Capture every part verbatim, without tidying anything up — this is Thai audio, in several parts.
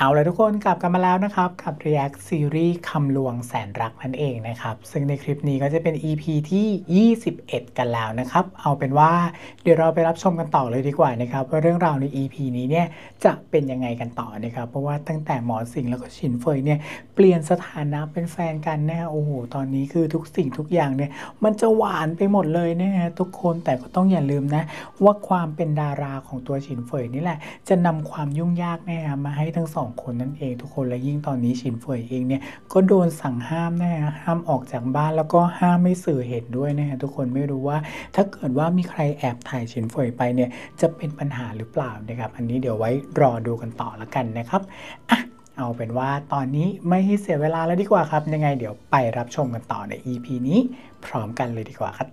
เอาเลยทุกคนกลับกันมาแล้วนะครับกับ React ซีรีส์คำลวงแสนรักนั่นเองนะครับซึ่งในคลิปนี้ก็จะเป็น อี พี ที่ยี่สิบเอ็ดกันแล้วนะครับเอาเป็นว่าเดี๋ยวเราไปรับชมกันต่อเลยดีกว่านะครับว่าเรื่องราวใน อี พี นี้เนี่ยจะเป็นยังไงกันต่อนะครับเพราะว่าตั้งแต่หมอสิงห์แล้วก็ฉินเฟยเนี่ยเปลี่ยนสถานะเป็นแฟนกันนะฮะโอ้โหตอนนี้คือทุกสิ่งทุกอย่างเนี่ยมันจะหวานไปหมดเลยนะฮะทุกคนแต่ก็ต้องอย่าลืมนะว่าความเป็นดาราของตัวฉินเฟยนี่แหละจะนำความยุ่งยากนะฮะมาให้ทั้งสองคนนั่นเองทุกคนและยิ่งตอนนี้ฉินเฟยเองเนี่ยก็โดนสั่งห้ามนะฮะห้ามออกจากบ้านแล้วก็ห้ามไม่สื่อเห็นด้วยนะฮะทุกคนไม่รู้ว่าถ้าเกิดว่ามีใครแอบถ่ายฉินเฟยไปเนี่ยจะเป็นปัญหาหรือเปล่านะครับอันนี้เดี๋ยวไว้รอดูกันต่อละกันนะครับอ่ะเอาเป็นว่าตอนนี้ไม่ให้เสียเวลาแล้วดีกว่าครับยังไงเดี๋ยวไปรับชมกันต่อใน อี พี นี้พร้อมกันเลยดีกว่าครับ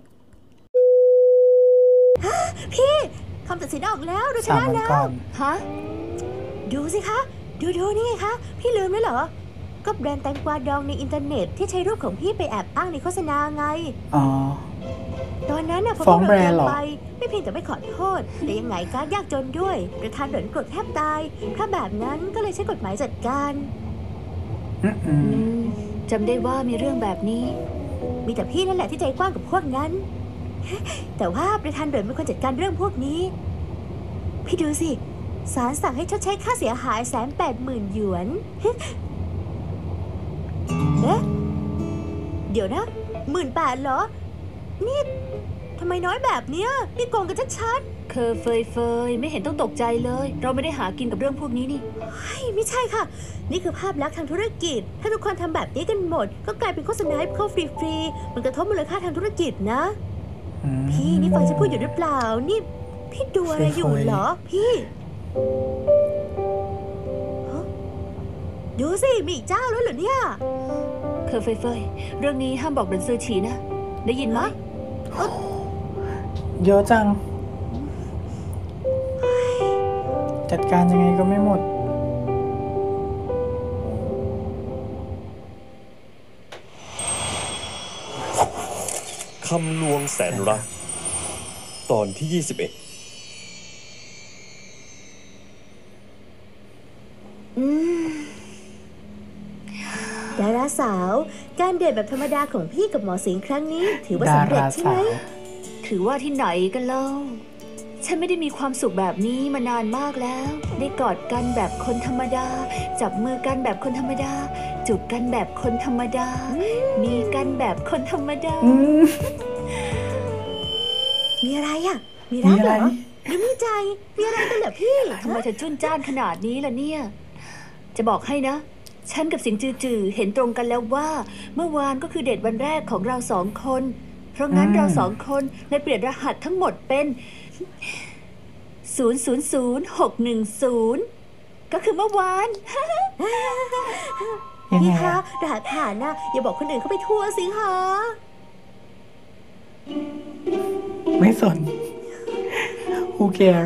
พี่คำตัดสินออกแล้วเราชนะแล้วฮะดูสิคะดูดูนี่ไงคะพี่ลืมแล้วเหรอก็แบรนด์แตงกวาดองในอินเทอร์เน็ตที่ใช้รูปของพี่ไปแอบอ้างในโฆษณาไงอ๋อตอนนั้นน่ะพอฟ้องแบรนด์เหรอไปไม่เพียงแต่ไม่ขอโทษแต่ยังไงการยากจนด้วยประธานเหรินโกรธแทบตายถ้าแบบนั้นก็เลยใช้กฎหมายจัดการจำได้ว่ามีเรื่องแบบนี้มีแต่พี่นั่นแหละที่ใจกว้างกับพวกนั้นแต่ว่าประธานเหรินเป็นคนจัดการเรื่องพวกนี้พี่ดูสิศาลสั่งให้ชดใช้ค่าเสียหายแสนแปดหมื่นหยวนเอ๊ะเดี๋ยวนะหมื่นแปดเหรอนี่ทำไมน้อยแบบเนี้ยนี่โกงกันชัดๆเคอเฟยเฟยไม่เห็นต้องตกใจเลยเราไม่ได้หากินกับเรื่องพวกนี้นี่ไม่ใช่ค่ะนี่คือภาพลักษณ์ทางธุรกิจถ้าทุกคนทำแบบนี้กันหมดก็กลายเป็นโฆษณาให้เข้าฟรีๆมันกระทบมูลค่าทางธุรกิจนะพี่นี่ฟังฉันพูดอยู่หรือเปล่านี่พี่ดูอะไรอยู่เหรอพี่ดูสิมีอีกเจ้าแล้วเหรอเนี่ยเคอเฟยเฟยเรื่องนี้ห้ามบอกเหรินซือฉีนะได้ยินไหมเยอะจังจัดการยังไงก็ไม่หมดคำลวงแสนรักตอนที่ยี่สิบเอ็ดดาราสาวการเดทแบบธรรมดาของพี่กับหมอสิงห์ครั้งนี้ถือว่าสำเร็จใช่ไหมถือว่าที่ไหนกันเล่าฉันไม่ได้มีความสุขแบบนี้มานานมากแล้วได้กอดกันแบบคนธรรมดาจับมือกันแบบคนธรรมดาจูบกันแบบคนธรรมดามีกันแบบคนธรรมดามีอะไรอ่ะมีรักเหรอมีมีใจมีอะไรกันเหรอพี่ทำไมเธอจุนจ้านขนาดนี้ล่ะเนี่ยจะบอกให้นะฉันกับสิงจือจือเห็นตรงกันแล้วว่าเมื่อวานก็คือเดทวันแรกของเราสองคนเพราะงั้นเราสองคนเลยเปลี่ยนรหัสทั้งหมดเป็นศูนย์ ศูนย์ ศูนย์ หก หนึ่ง ศูนย์ก็คือเมื่อวานพี่คะรหัสผ่านนะอย่าบอกคนอื่นเขาไปทั่วสิคะไม่สน who care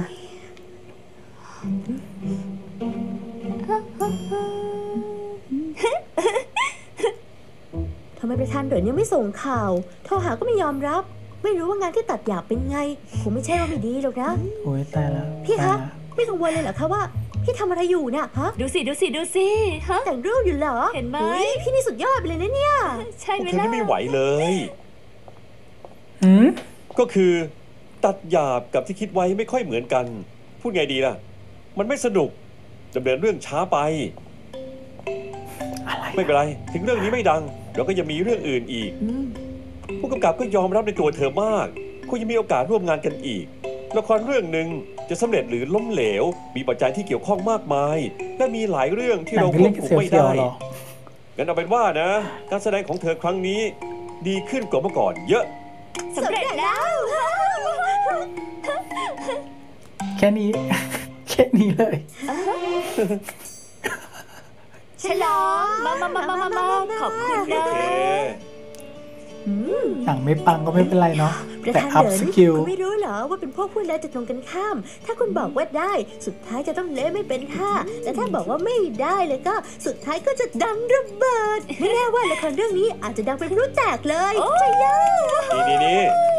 ทำไมประธานเหรินยังไม่ส่งข่าวโทรหาก็ไม่ยอมรับไม่รู้ว่างานที่ตัดหยาบเป็นไงคงไม่ใช่ว่าไม่ดีหรอกนะโอ้ยตายแล้วพี่คะไม่กังวลเลยเหรอคะว่าพี่ทำอะไรอยู่เนี่ยฮะดูสิดูสิดูสิฮะแต่งรูปอยู่เหรอเห็นไหมพี่นี่สุดยอดไปเลยนะเนี่ยใช่ไหมล่ะเธอนี่ไม่ไหวเลยหืมก็คือตัดหยาบกับที่คิดไว้ไม่ค่อยเหมือนกันพูดไงดีล่ะมันไม่สนุกดำเนินเรื่องช้าไปไม่เป็นไรถึงเรื่องนี้ไม่ดังเราก็ยังมีเรื่องอื่นอีกผู้กำกับก็ยอมรับในตัวเธอมากคงยังมีโอกาสร่วมงานกันอีกละครเรื่องหนึ่งจะสำเร็จหรือล้มเหลวมีปัจจัยที่เกี่ยวข้องมากมายและมีหลายเรื่องที่เราควบคุมไม่ได้งั้นเอาเป็นว่านะการแสดงของเธอครั้งนี้ดีขึ้นกว่าเมื่อก่อนเยอะสำเร็จแล้วแค่นี้แค่นี้เลยฉลองมามามามามาขอบคุณนะหนังไม่ปังก็ไม่เป็นไรเนาะแต่อัพสกิลคุณไม่รู้เหรอว่าเป็นพวกพูดแล้วจะตรงกันข้ามถ้าคุณบอกว่าได้สุดท้ายจะต้องเละไม่เป็นท่าแต่ถ้าบอกว่าไม่ได้เลยก็สุดท้ายก็จะดังระเบิดไม่แน่ว่าละครเรื่องนี้อาจจะดังเป็นพลุแตกเลยใช่แล้วนี่นี่นี่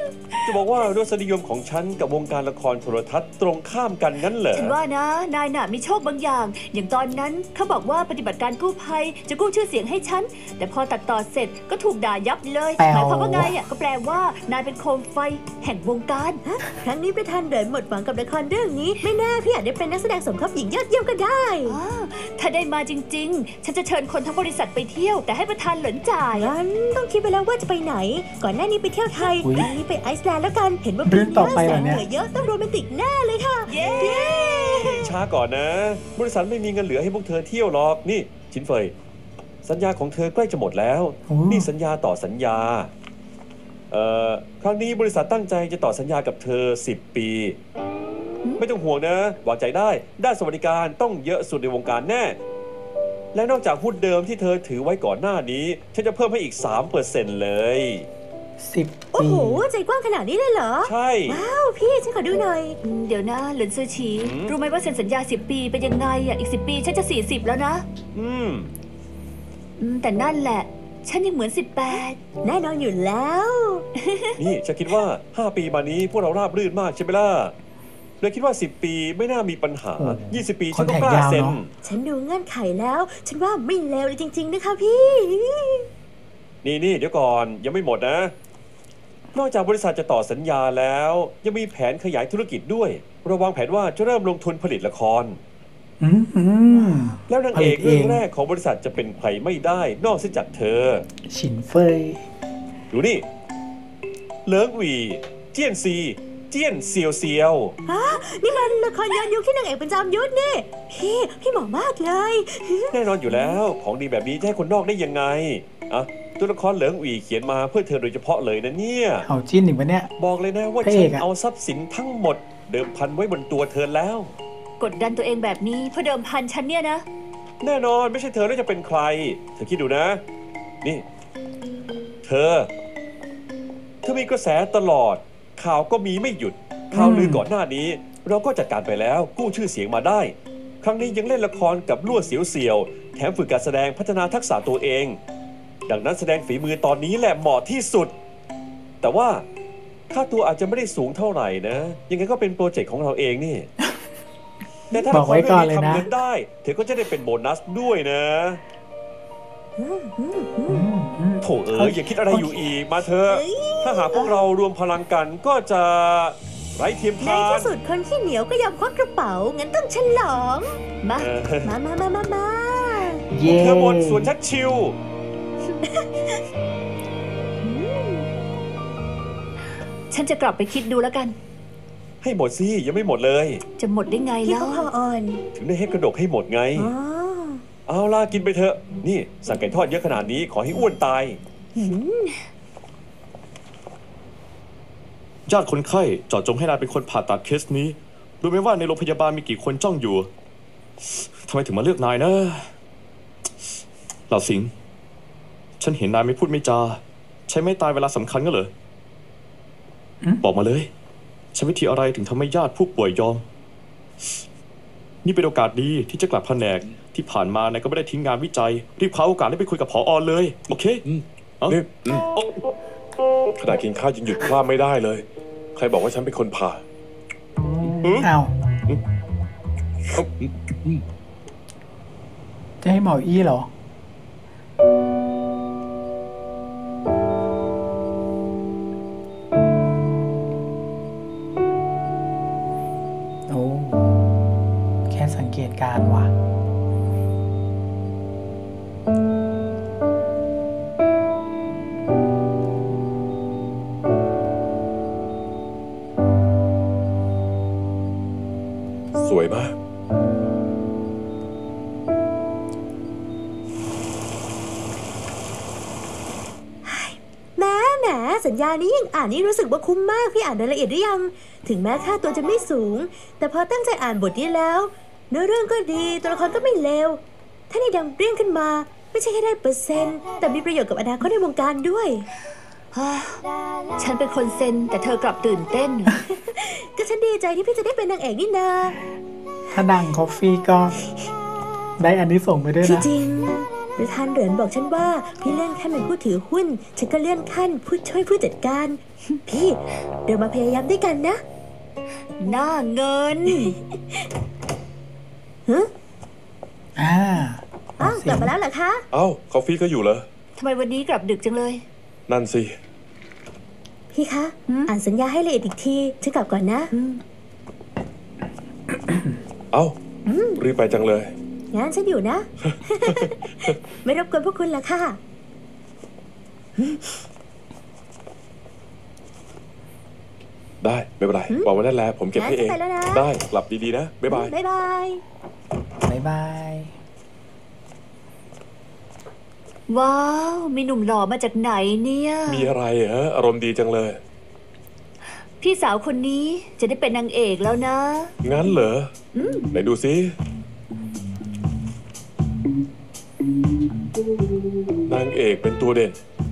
จะบอกว่ารสนิยมของฉันกับวงการละครโทรทัศน์ตรงข้ามกันงั้นเหรอฉันว่านะ นายน่ะมีโชคบางอย่าง อย่างตอนนั้นเขาบอกว่าปฏิบัติการกู้ภัยจะกู้ชื่อเสียงให้ฉัน แต่พอตัดต่อเสร็จก็ถูกด่ายับเลยแปลว่าหมายความว่าไงอ่ะก็แปลว่านายเป็นโคมไฟแห่งวงการครั้งนี้ประธานเหรินหมดหวังกับละครเรื่องนี้ ไม่แน่พี่อาจได้เป็นนักแสดงสมทบหญิงยอดเยี่ยมก็ได้อ้าวถ้าได้มาจริง ๆ ฉันจะเชิญคนทั้งบริษัทไปเที่ยว แต่ให้ประธานเหลินจ่ายงั้นต้องคิดไปแล้วว่าจะไปไหน ก่อนหน้านี้ไปเที่ยวไทยอุ๊ยครั้งนี้ไปไอซ์แลนด์แล้วกัน เห็นว่าเรื่องต่อไปเหรอเนี่ยแสงเหนือเยอะต้องโรแมนติกแน่เลยค่ะเย้ช้าก่อนนะ บริษัทไม่มีเงินเหลือให้พวกเธอเที่ยวหรอก นี่ชินเฟย สัญญาของเธอใกล้จะหมดแล้วโอ้นี่สัญญาต่อสัญญา เอ่อ ครั้งนี้บริษัทตั้งใจจะต่อสัญญากับเธอสิบปี ไม่ต้องห่วงนะ วางใจได้ ด้านสวัสดิการต้องเยอะสุดในวงการแน่ และนอกจากหุ้นเดิมที่เธอถือไว้ก่อนหน้านี้ ฉันจะเพิ่มให้อีก สามเปอร์เซ็นต์ เลยสิบโอ้ปีโห ใจกว้างขนาดนี้เลยเหรอใช่ว้าวพี่ฉันขอดูหน่อยอืมเดี๋ยวนะเหลินซือฉีหืมรู้ไหมว่าเซ็นสัญญาสิบปีเป็นยังไงอ่ะอีกสิบปีฉันจะสี่สิบแล้วนะอืมอืมแต่นั่นแหละ ฉันยังเหมือนสิบแปดแน่นอนอยู่แล้วนี่ฉันคิดว่า ห้า ปีมานี้พวกเราราบรื่นมากใช่ไหมล่ะเลยคิดว่า สิบ ปีไม่น่ามีปัญหาโอ้ยี่สิบ ปีคฉันนก็แขกกล้ายาวเซ็นเนอะฉันดูเงื่อนไขแล้ว ฉันว่าไม่เลวเลยจริง ๆ นะคะพี่นี่นี่เดี๋ยวก่อนยังไม่หมดนะ นอกจากบริษัทจะต่อสัญญาแล้ว ยังมีแผนขยายธุรกิจด้วยระวางแผนว่าจะเริ่มลงทุนผลิตละครอืมอืมแล้วนางผเอลิกตเรื่องเองแรกของบริษัทจะเป็นใครไม่ได้ นอกเสียจากเธอฉินเฟยดูนี่ เลิงหวี เจี้ยนซี เจี้ยนเซียวเซียวนี่มันละครย้อนยุคที่นางเอกเป็นจอมยุทธนี่ พี่ พี่เหมาะมากเลยแน่นอนอยู่แล้ว ของดีแบบนี้จะให้คนนอกได้ยังไงอะตัวละครเหลิงหวีเขียนมาเพื่อเธอโดยเฉพาะเลยนะเนี่ยเอาจิ้นอีกปะเนี่ยบอกเลยนะว่าพระฉัเอน กอะเอาทรัพย์สินทั้งหมด เดิมพันไว้บนตัวเธอแล้วกดดันตัวเองแบบนี้เพื่อเดิมพันฉันเนี่ยนะแน่นอนไม่ใช่เธอแล้วจะเป็นใคร เธอคิดดูนะ นี่ เธอ เธอมีกระแสตลอด ข่าวก็มีไม่หยุด ข่าวลือก่อนหน้านี้ เราก็จัดการไปแล้ว กู้ชื่อเสียงมาได้ ครั้งนี้ยังเล่นละครกับลั่วเสียวเสียวๆแถมฝึกการแสดงพัฒนาทักษะตัวเอง ดังนั้นแสดงฝีมือตอนนี้แหละเหมาะที่สุด แต่ว่าค่าตัวอาจจะไม่ได้สูงเท่าไหร่นะ ยังไงก็เป็นโปรเจกต์ของเราเองนี่ แต่ถ้าบละอกครไว้เรื่ก่ออนงเลนี้ยนะทำเงินได้ เธอก็จะได้เป็นโบนัสด้วยนะอืมอืมอือืมมอืมโถเอ๋ยอย่าคิดอะไรอยู่อีก มาเถอะ ถ้าหากพวกเรารวมพลังกันก็จะไร้เทียมในทานที่สุดคนขี้เหนียวก็ยอมควักกระเป๋า งั้นต้องฉลองมาเออมามามามามาเย่เธอหมดส่วนชัดชิวฉันจะกลับไปคิดดูแล้วกันให้หมดสิยังไม่หมดเลยจะหมดได้ไงพี่แล้ก็วพออ่อนถึงได้ให้กระดกให้หมดไงอ๋อเอาล่ะกินไปเถอะ นี่สั่งไก่ทอดเยอะขนาดนี้ขอให้อ้วนตายหืมญาติคนไข้เจาะจงให้นายเป็นคนผ่าตัดเคสนี้รู้ไหมว่าในโรงพยาบาลมีกี่คนจ้องอยู่ทำไมถึงมาเลือกนายนะเหล่าสิงห์ฉันเห็นนายไม่พูดไม่จาใช้ไม่ตายเวลาสำคัญก็เหรอบอกมาเลยใช้วิธีอะไรถึงทำให้ญาติผู้ป่วยยอม นี่เป็นโอกาสดีที่จะกลับแผนกที่ผ่านมานายก็ไม่ได้ทิ้งงานวิจัยรีบคว้าโอกาสได้ไปคุยกับผอเลยโอเคนี่อืมขณะกินข้าวยังหยุดพลาดไม่ได้เลย ใครบอกว่าฉันเป็นคนผ่าเอาจะให้หมออี้เหรอ โอ้ แค่สังเกตการณ์ว่ะสวยมากแม้แหมสัญญานี้ยังอ่านนี่รู้สึกว่าคุ้มมาก พี่อ่านรายละเอียดหรือยัง ถึงแม้ค่าตัวจะไม่สูง แต่พอตั้งใจอ่านบทนี้แล้ว เนื้อเรื่องก็ดี ตัวละครก็ไม่เลว ถ้านี่ดังเปรี้ยงขึ้นมา ไม่ใช่แค่ได้เปอร์เซ็นต์ แต่มีประโยชน์กับอนาคตในวงการด้วยฮ่าฉันเป็นคนเซ็นแต่เธอกลับตื่นเต้นก็ฉันดีใจที่พี่จะได้เป็นนางเอกนี่นาถ้าดังคอฟฟี่ก็ได้อันนี้ส่งส์ไปด้วยที่นะจริงประธานเหรินบอกฉันว่าพี่เลื่อนขั้นเป็นผู้ถือหุ้น ฉันก็เลื่อนขั้นผู้ช่วยผู้จัดการ พี่เรามาพยายามด้วยกันนะหน้าเงินฮะอ่าอ้าวกลับมาแล้วเหรอคะเอ้าคอฟฟี่ก็อยู่เหรอทำไมวันนี้กลับดึกจังเลยนั่นสิพี่คะ อ่านสัญญาให้ละเอียดอีกทีฉันกลับก่อนนะเอ้ารีบไปจังเลยงั้นฉันอยู่นะ ไม่รบกวนพวกคุณละค่ะได้ไม่เป็นไรบอกไว้นั่นแหละผมเก็บให้เองงั้นจะไปแล้วนะได้กลับดีๆนะบ๊ายบายบ๊ายบายบ๊ายบายว้าว มีหนุ่มหล่อมาจากไหนเนี่ยมีอะไรฮะอารมณ์ดีจังเลยพี่สาวคนนี้จะได้เป็นนางเอกแล้วนะงั้นเหรอไหนดูสินางเอกเป็นตัวเด่น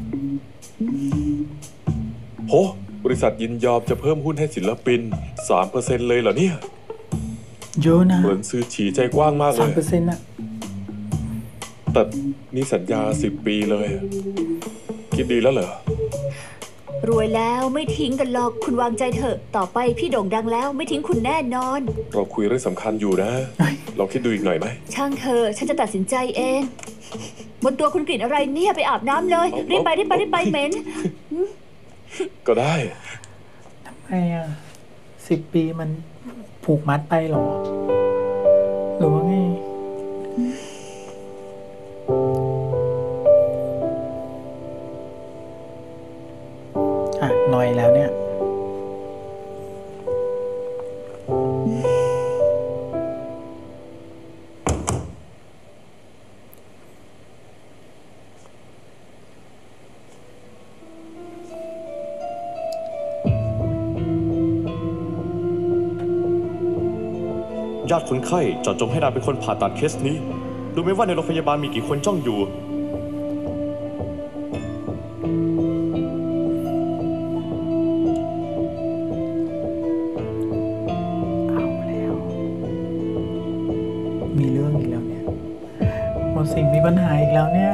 โหบริษัทยินยอมจะเพิ่มหุ้นให้ศิลปิน สามเปอร์เซ็นต์ เลยเหรอเนี่ยเยอะนะเหมือนซื้อฉีใจกว้างมากเลสามยเปอร์เซ็นต์อะแต่นี่สัญญาสิบปีเลย คิดดีแล้วเหรอรวยแล้วไม่ทิ้งกันหรอกคุณวางใจเถอะ ต่อไปพี่โด่งดังแล้วไม่ทิ้งคุณแน่นอนเราคุยเรื่องสำคัญอยู่นะลองคิดดูอีกหน่อยไหมช่างเธอะฉันจะตัดสินใจเอง บนตัวคุณกลิ่นอะไรเนี่ยไปอาบน้ำเลย รีบไปรีบไปรีบไปเหม็นก็ได้ทำไมอะสิบปีมันผูกมัดไปเหรอ หรือว่าไง อ่ะหน่อยแล้วเนี่ยญาติคนไข้เจาะจงให้นายเป็นคนผ่าตัดเคสนี้รู้ไหมว่าในโรงพยาบาลมีกี่คนจ้องอยู่เอาแล้ว มีเรื่องอีกแล้วเนี่ยหมดสิ่งมีปัญหาอีกแล้วเนี่ย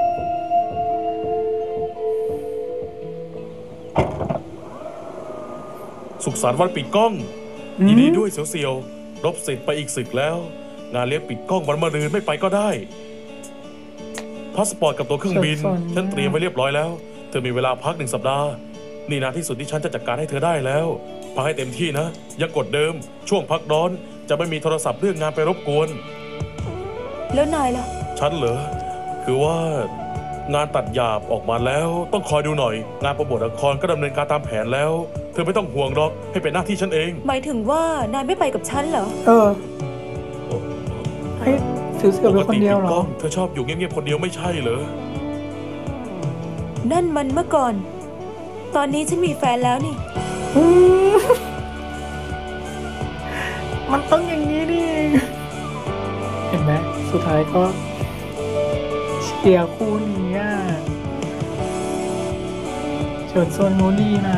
สุขสันต์วันปิดกล้องอืมยินดีด้วยเสียวๆรบเสร็จไปอีกศึกแล้ว งานเลี้ยงปิดกล้องวันมะรืนไม่ไปก็ได้พาสปอร์ตกับตัวเครื่องบินสนๆฉันเตรียมไว้เรียบร้อยแล้ว เธอมีเวลาพักหนึ่งสัปดาห์ นี่นานที่สุดที่ฉันจะจัดการให้เธอได้แล้วพักให้เต็มที่นะอย่ากกดเดิม ช่วงพักร้อนจะไม่มีโทรศัพท์เรื่องงานไปรบกวนแล้วนายล่ะฉันเหรอคือว่างานตัดหยาบออกมาแล้วต้องคอยดูหน่อย งานโปรโมทละครก็ดำเนินการตามแผนแล้ว เธอไม่ต้องห่วงหรอกให้เป็นหน้าที่ฉันเองหมายถึงว่านายไม่ไปกับฉันเหรอเออ ให้เสียวๆปเป็นกคนติเดียวปิดเหรกล้อองเธอชอบอยู่เงียบๆคนเดียวไม่ใช่เหรอนั่นมันเมื่อก่อน ตอนนี้ฉันมีแฟนแล้วนี่อืมมันต้องอย่างนี้ดิเห็นไหมสุดท้ายก็เชียร์คู่นี้อ่ะเฉินซวนโนดีนะ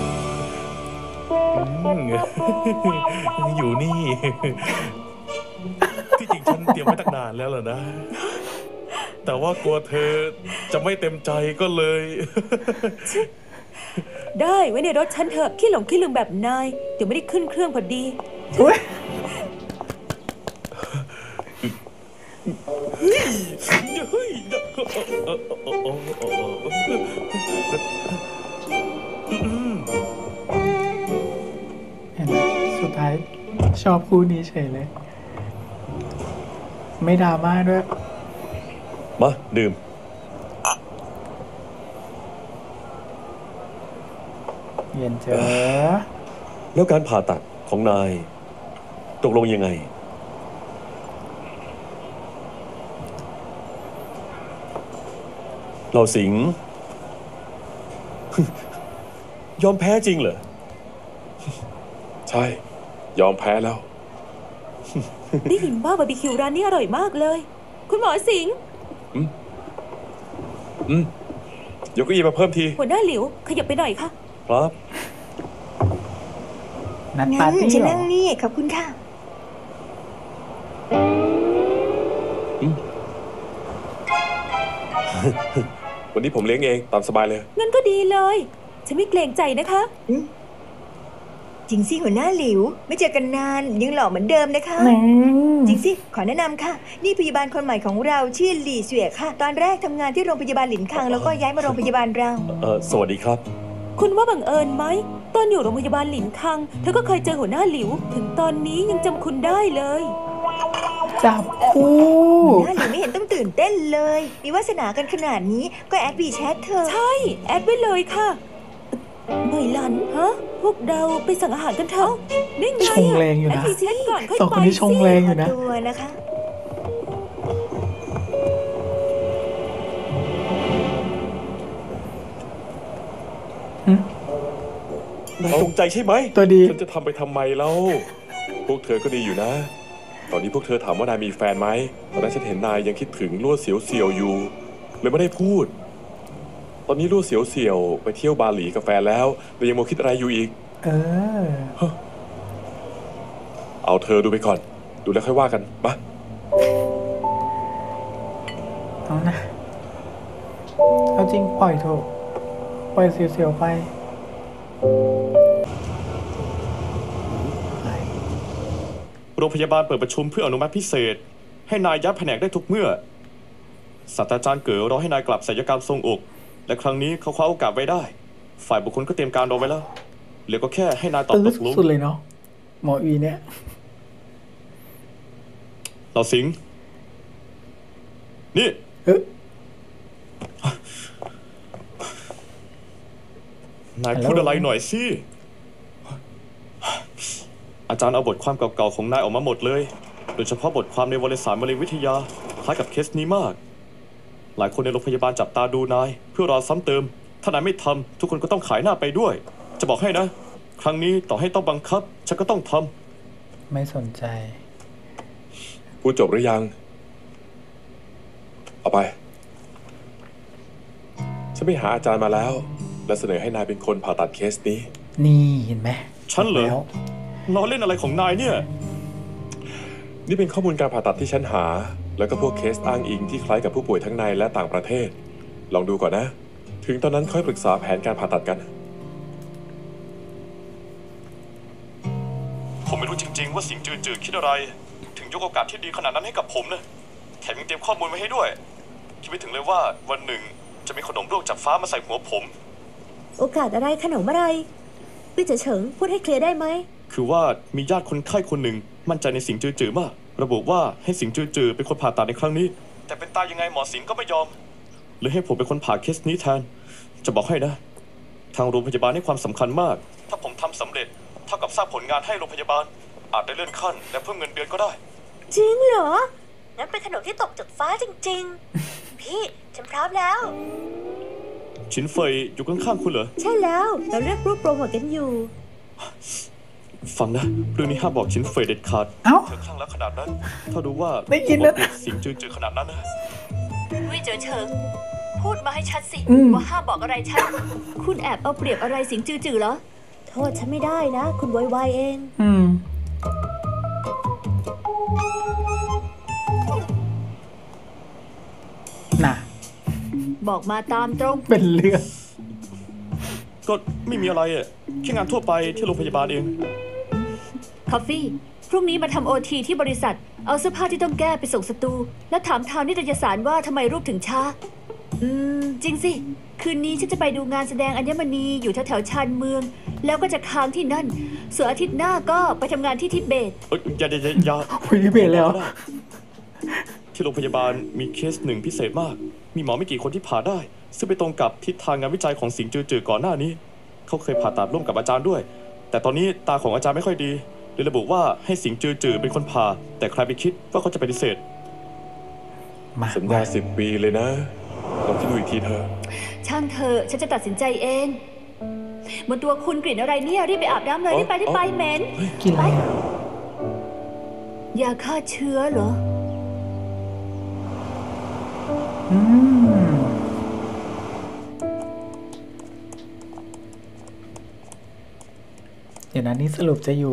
อืม อยู่นี่ ที่จริงฉันเตรียมไว้ตั้งนานแล้วล่ะนะ แต่ว่ากลัวเธอจะไม่เต็มใจก็เลยได้ไว้ในรถฉันเถอะขี้หลงขี้ลืมแบบนายเดี๋ยวไม่ได้ขึ้นเครื่องพอดีอุ๊ยเฮ้ยเห็นไหมสุดท้ายชอบคู่นี้เฉยเลย ไม่ดราม่าด้วยมาดื่มเย็นเจอแล้วการผ่าตัดของนาย ตกลงยังไง เราสิงห์ ยอมแพ้จริงเหรอใช่ยอมแพ้แล้วได้ยินว่าบาร์บีคิวร้านนี้อร่อยมากเลย คุณหมอสิงห์อืมยกเก้าอี้มาเพิ่มทีหัวหน้าหลิวขยับไปหน่อยค่ะครับนัดปาร์ตี้เหรอขอบคุณค่ะอวันนี้ผมเลี้ยงเองตามสบายเลยงั้นก็ดีเลย ฉันไม่เกรงใจนะคะจริงสิหัวหน้าหลิว ไม่เจอกันนานยังหล่อเหมือนเดิมนะคะ จริงสิขอแนะนำค่ะ นี่พยาบาลคนใหม่ของเราชื่อหลี่เสวียค่ะ ตอนแรกทำงานที่โรงพยาบาลหลินคังแล้วก็ย้ายมาโรงพยาบาลเราเออสวัสดีครับคุณว่าบังเอิญไหม ตอนอยู่โรงพยาบาลหลินคัง เธอก็เคยเจอหัวหน้าหลิว ถึงตอนนี้ยังจำคุณได้เลยจับคู่หัวหน้าหลิวไม่เห็นต้องตื่นเต้นเลย มีวาสนากันขนาดนี้ก็แอดวีแชทเธอใช่ แอดไว้เลยค่ะหน่อยหลันฮะ พวกเราไปสั่งอาหารกันเถอะนี่ไงชงแรงอยู่นะแอดวีแชทก่อนค่อยสองไปคนนี้ชงแรงอยู่นะตัวนะคะนายตรงใจใช่ไหมตัวดีฉันจะทำไปทำไมเล่า พวกเธอก็ดีอยู่นะ ตอนนี้พวกเธอถามว่านายมีแฟนไหมตอนนั้นฉันเห็นนายยังคิดถึงลั่วเสียวเสียวอยู่เลยไม่ได้พูด ตอนนี้ลั่วเสียวเสียวไปเที่ยวบาหลีกับแฟนแล้วแต่ยังโมวคิดอะไรอยู่อีกเออเอาเธอดูไปก่อน ดูแล้วค่อยว่ากันปะเอานะ เอาจริงปล่อยเถอะปล่อยเสียวๆไปโรงพยาบาลเปิดประชุมเพื่ออนุมัติพิเศษ ให้นายย้ายแผนกได้ทุกเมื่อศาสตราจารย์เก๋อรอให้นายกลับศัลยกรรมทรงอก และครั้งนี้เขาคว้าโอกาสไว้ได้ ฝ่ายบุคคลก็เตรียมการรอไว้แล้วเหลือก็แค่ให้นายตอบตื้ตอกลงสุดเลยเนาะหมออีเนี่ยเราสิงห์นี่เอ๊ะนายพูดอะไรหน่อยสิ อาจารย์เอาบทความเก่าๆของนายออกมาหมดเลย โดยเฉพาะบทความในวารสารมะเร็งวิทยาคล้ายกับเคสนี้มาก หลายคนในโรงพยาบาลจับตาดูนายเพื่อรอซ้ำเติม ถ้านายไม่ทำทุกคนก็ต้องขายหน้าไปด้วย จะบอกให้นะ ครั้งนี้ต่อให้ต้องบังคับฉันก็ต้องทำไม่สนใจพูดจบหรือยัง เอาไป ฉันไปหาอาจารย์มาแล้ว และเสนอให้นายเป็นคนผ่าตัดเคสนี้นี่เห็นไหมฉันเหรอแล้วล้อเล่นอะไรของนายเนี่ยนี่เป็นข้อมูลการผ่าตัดที่ฉันหา แล้วก็พวกเคสอ้างอิงที่คล้ายกับผู้ป่วยทั้งในและต่างประเทศ ลองดูก่อนนะ ถึงตอนนั้นค่อยปรึกษาแผนการผ่าตัดกันผมไม่รู้จริงๆว่าสิงห์จือจือคิดอะไร ถึงยกโอกาสที่ดีขนาดนั้นให้กับผมนะแถมยังเตรียมข้อมูลไว้ให้ด้วยคิดไม่ถึงเลยว่าวันหนึ่งจะมีขนมร่วงจากฟ้ามาใส่หัวผมโอกาสอะไรขนมอะไรพี่เจ๋อเฉิงพูดให้เคลียร์ได้ไหมคือว่ามีญาติคนไข้คนหนึ่งมั่นใจในสิงห์จือจือมาก ระบุว่าให้สิงห์จือจือเป็นคนผ่าตัดในครั้งนี้ แต่เป็นตายยังไงหมอสิงห์ก็ไม่ยอมเลยให้ผมเป็นคนผ่าเคสนี้แทน จะบอกให้นะ ทางโรงพยาบาลให้ความสำคัญมาก ถ้าผมทำสำเร็จเท่ากับสร้างผลงานให้โรงพยาบาล อาจได้เลื่อนขั้นและเพิ่มเงินเดือนก็ได้จริงเหรอ งั้นเป็นขนมที่ตกจากฟ้าจริงๆ พี่ฉันพร้อมแล้วชินเฟยอยู่ข้างๆคุณเหรอใช่แล้ว เราเลือกรูปโปรโมทกันอยู่ฟังนะเรื่องนี้ห้ามบอกชินเฟยเด็ดขาดเอ้าเธอคลั่งแล้วขนาดนั้น ถ้ารู้ว่าได้ยินผมแล้วเอาเปรียบสิงห์จือจือขนาดนั้นนะวิเจ๋อเฉิง พูดมาให้ชัดสิอืมว่าห้ามบอกอะไรฉัน คุณแอบเอาเปรียบอะไรสิงจือจือเหรอโทษฉันไม่ได้นะ คุณวอยวายเองอืม น่ะบอกมาตามตรงเป็นเรื่องก็ไม่มีอะไรอ่ะแค่งานทั่วไปที่โรงพยาบาลเองคอฟฟี่ พรุ่งนี้มาทำโอทีที่บริษัท เอาเสื้อผ้าที่ต้องแก้ไปส่งสตู และถามทางนิตยสารว่าทำไมรูปถึงช้า อืม จริงสิ คืนนี้ฉันจะไปดูงานแสดงอัญมณีอยู่แถวๆชานเมือง แล้วก็จะค้างที่นั่น ส่วนอาทิตย์หน้าก็ไปทำงานที่ทิเบตเอ้ยอย่าอย่าอย่าอย่าคุยที่เบสแล้วที่โรงพยาบาลมีเคสหนึ่งพิเศษมาก มีหมอไม่กี่คนที่ผ่าได้ ซึ่งไปตรงกับทิศทางงานวิจัยของสิงห์จือจือก่อนหน้านี้ เขาเคยผ่าตัดร่วมกับอาจารย์ด้วย แต่ตอนนี้ตาของอาจารย์ไม่ค่อยดีเลยระบุว่าให้สิงห์จือจือเป็นคนผ่า แต่ใครไปคิดว่าเขาจะปฏิเสธมาสัญญาสิบปีเลยนะ ลองคิดดูอีกทีเถอะช่างเธอะฉันจะตัดสินใจเองบนตัวคุณกลิ่นอะไรเนี่ย รีบไปอาบน้ำเลย รีบไปรีบไปเหม็นกินอะไรอ่ะยาฆ่าเชื้อเหรออืม เดี๋ยวนั้นนี่สรุปจะอยู่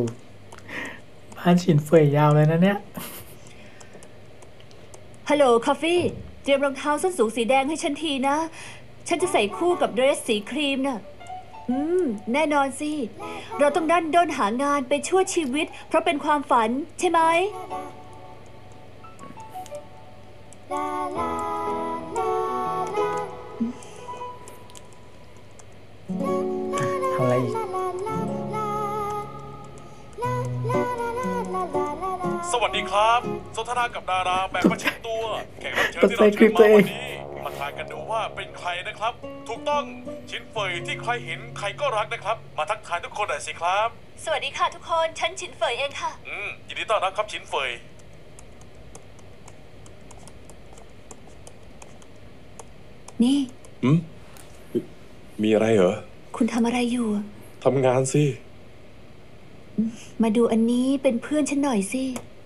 บ้านชินเฟยยาวเลยนะเนี่ยฮัลโหลคอฟฟี่เตรียมรองเท้าส้นสูงสีแดงให้ฉันทีนะ ฉันจะใส่คู่กับเดรสสีครีมน่ะ อืม แน่นอนสิ เราต้องดันด้นหางานไปชั่วชีวิต เพราะเป็นความฝันใช่ไหมทำอะไรอีกสวัสดีครับสนทนากับดาราแบบประชิดตัวแขกรับเชิญตกที่ใจเราคลิเชิญปตัวมาเองวันนี้มาทายกันดูว่าเป็นใครนะครับ ถูกต้องชินเฟยที่ใครเห็นใครก็รักนะครับ มาทักทายทุกคนหน่อยสิครับสวัสดีค่ะทุกคน ฉันฉินเฟยเองค่ะอืมยินดีต้อนรับครับชินเฟยนี่อืมมีอะไรเหรอคุณทำอะไรอยู่ทำงานสิมาดูอันนี้เป็นเพื่อนฉันหน่อยสิ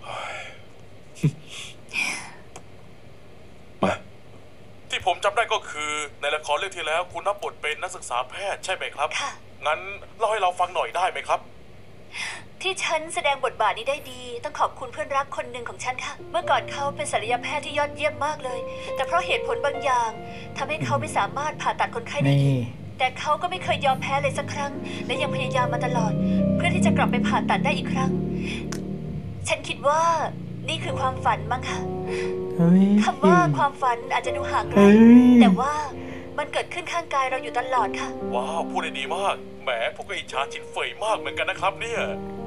มาที่ผมจำได้ก็คือในละครเรื่องที่แล้วคุณรับบทเป็นนักศึกษาแพทย์ใช่ไหมครับค่ะงั้นเล่าให้เราฟังหน่อยได้ไหมครับที่ฉันแสดงบทบาทนี้ได้ดี ต้องขอบคุณเพื่อนรักคนหนึ่งของฉันค่ะ เมื่อก่อนเขาเป็นศัลยแพทย์ที่ยอดเยี่ยมมากเลย แต่เพราะเหตุผลบางอย่างทำให้เขาไม่สามารถผ่าตัดคนไข้ได้นี่ดีแต่เขาก็ไม่เคยยอมแพ้เลยสักครั้ง และยังพยายามมาตลอด เพื่อที่จะกลับไปผ่าตัดได้อีกครั้ง ฉันคิดว่านี่คือความฝันมั้งค่ะเฮ้ยคำว่าความฝันอาจจะดูห่างไกลเฮ้ยแต่ว่ามันเกิดขึ้นข้างกายเราอยู่ตลอดค่ะว้าวพูดได้ดีมากแหมผมก็อิจฉาชินเฟยมากเหมือนกันนะครับเนี่ย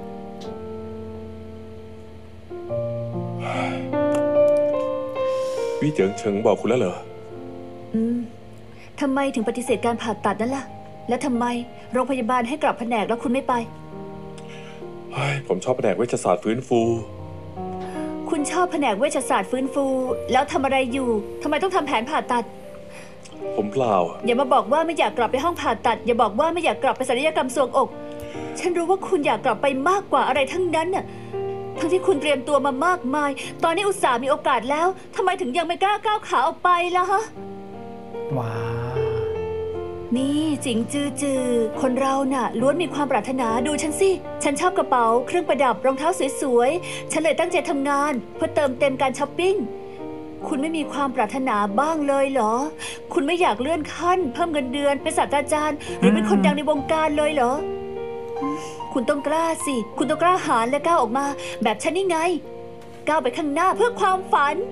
วิเจิงเฉิงบอกคุณแล้วเหรออืมทำไมถึงปฏิเสธการผ่าตัดนั่นล่ะ แล้วทำไมโรงพยาบาลให้กลับแผนกแล้วคุณไม่ไปเฮ้ย ผมชอบแผนกเวชศาสตร์ฟื้นฟูคุณชอบแผนกเวชศาสตร์ฟื้นฟู แล้วทำอะไรอยู่ทำไมต้องทำแผนผ่าตัดผมเปล่าอย่ามาบอกว่าไม่อยากกลับไปห้องผ่าตัด อย่าบอกว่าไม่อยากกลับไปศัลยกรรมทรวงอก ฉันรู้ว่าคุณอยากกลับไปมากกว่าอะไรทั้งนั้นน่ะ ทั้งที่คุณเตรียมตัวมามากมาย ตอนนี้อุตส่าห์มีโอกาสแล้วทำไมถึงยังไม่กล้าก้าวขาออกไปล่ะฮะว้าวนี่จิงจือจือคนเราน่ะล้วนมีความปรารถนาดูฉันสิ ฉันชอบกระเป๋าเครื่องประดับรองเท้าสวยๆ ฉันเลยตั้งใจทำงาน เพื่อเติมเต็มการช้อปปิ้ง คุณไม่มีความปรารถนาบ้างเลยเหรอ คุณไม่อยากเลื่อนขั้น เพิ่มเงินเดือนเป็นศาสตราจารย์ หรือเป็นคนดังในวงการเลยเหรอ คุณต้องกล้าสิ คุณต้องกล้าหาญและก้าวออกมา แบบฉันนี่ไง ก้าวไปข้างหน้าเพื่อความฝัน